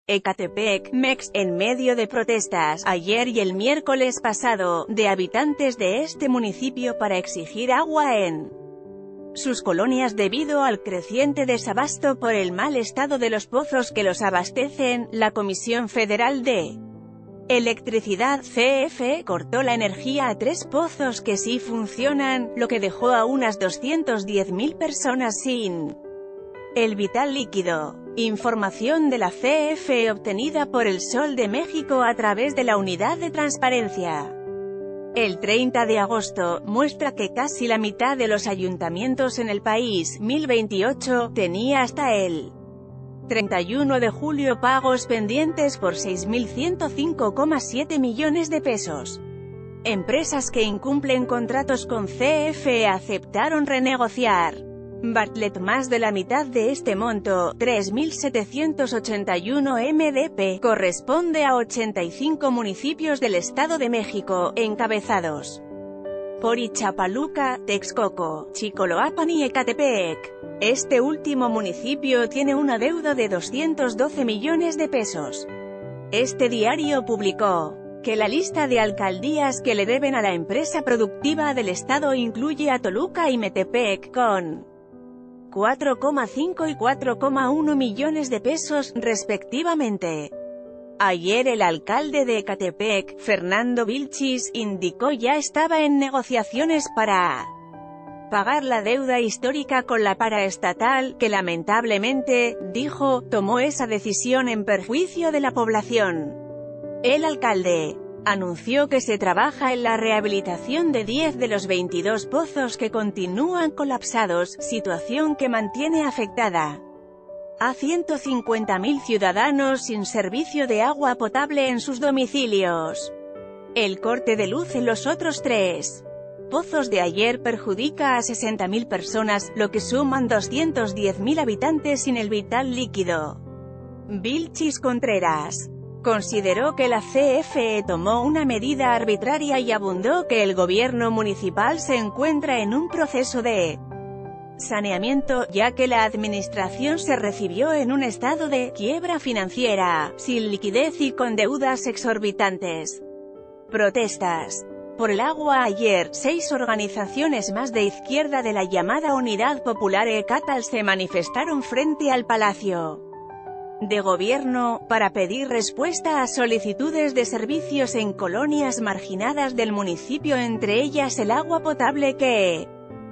Ecatepec, Mex, en medio de protestas, ayer y el miércoles pasado, de habitantes de este municipio para exigir agua en sus colonias debido al creciente desabasto por el mal estado de los pozos que los abastecen. La Comisión Federal de Electricidad, CFE, cortó la energía a 3 pozos que sí funcionan, lo que dejó a unas 210.000 personas sin el vital líquido. Información de la CFE obtenida por El Sol de México a través de la Unidad de Transparencia. El 30 de agosto, muestra que casi la mitad de los ayuntamientos en el país, 1028, tenía hasta el 31 de julio pagos pendientes por 6.105,7 millones de pesos. Empresas que incumplen contratos con CFE aceptaron renegociar. Bartlett más de la mitad de este monto, 3.781 MDP, corresponde a 85 municipios del Estado de México, encabezados por Ixtapaluca, Texcoco, Chicoloapan y Ecatepec. Este último municipio tiene una deuda de 212 millones de pesos. Este diario publicó que la lista de alcaldías que le deben a la empresa productiva del Estado incluye a Toluca y Metepec, con 4,5 y 4,1 millones de pesos, respectivamente. Ayer el alcalde de Ecatepec, Fernando Vilchis, indicó ya estaba en negociaciones para pagar la deuda histórica con la paraestatal, que lamentablemente, dijo, tomó esa decisión en perjuicio de la población. El alcalde anunció que se trabaja en la rehabilitación de 10 de los 22 pozos que continúan colapsados, situación que mantiene afectada a 150.000 ciudadanos sin servicio de agua potable en sus domicilios. El corte de luz en los otros 3 pozos de ayer perjudica a 60.000 personas, lo que suman 210.000 habitantes sin el vital líquido. Vilchis Contreras consideró que la CFE tomó una medida arbitraria y abundó que el gobierno municipal se encuentra en un proceso de saneamiento, ya que la administración se recibió en un estado de quiebra financiera, sin liquidez y con deudas exorbitantes. Protestas por el agua. Ayer, 6 organizaciones más de izquierda de la llamada Unidad Popular Ecatal se manifestaron frente al Palacio de Gobierno, para pedir respuesta a solicitudes de servicios en colonias marginadas del municipio, entre ellas el agua potable que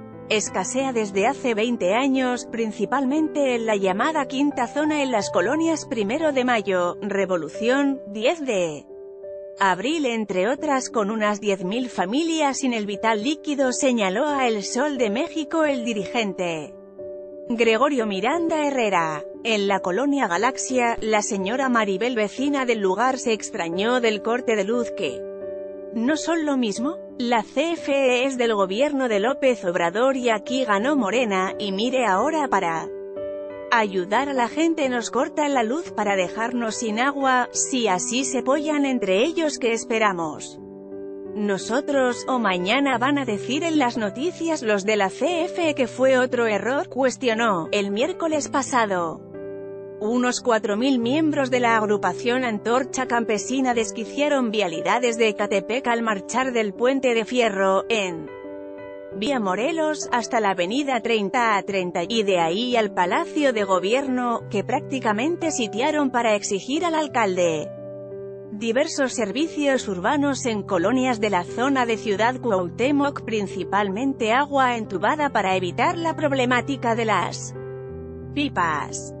escasea desde hace 20 años, principalmente en la llamada Quinta Zona en las colonias 1 de Mayo, Revolución, 10 de Abril entre otras, con unas 10.000 familias sin el vital líquido, señaló a El Sol de México el dirigente Gregorio Miranda Herrera. En la colonia Galaxia, la señora Maribel, vecina del lugar, se extrañó del corte de luz que ¿no son lo mismo? La CFE es del gobierno de López Obrador y aquí ganó Morena, y mire ahora para ayudar a la gente nos cortan la luz para dejarnos sin agua. Si así se apoyan entre ellos, ¿qué esperamos nosotros? ¿O mañana van a decir en las noticias los de la CFE que fue otro error?, cuestionó. El miércoles pasado, unos 4.000 miembros de la agrupación Antorcha Campesina desquiciaron vialidades de Ecatepec al marchar del Puente de Fierro, en Vía Morelos, hasta la avenida 30 y de ahí al Palacio de Gobierno, que prácticamente sitiaron para exigir al alcalde diversos servicios urbanos en colonias de la zona de Ciudad Cuauhtémoc, principalmente agua entubada para evitar la problemática de las pipas.